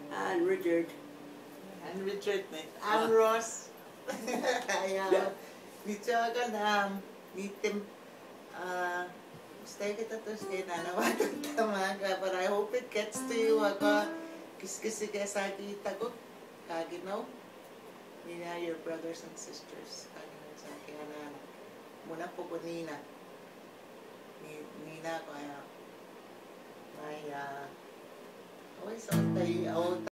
And Richard. And Richard and Ross. Yeah. Dito agad nitim stay kita terus kay nanawatan tamaga, but I hope it gets to you. Aga kiskisi kaya sa kita ko kaginaw. Nina, your brothers and sisters. Kaginaw sa kaya na muna po ko Nina. Nina kaya may always on tayo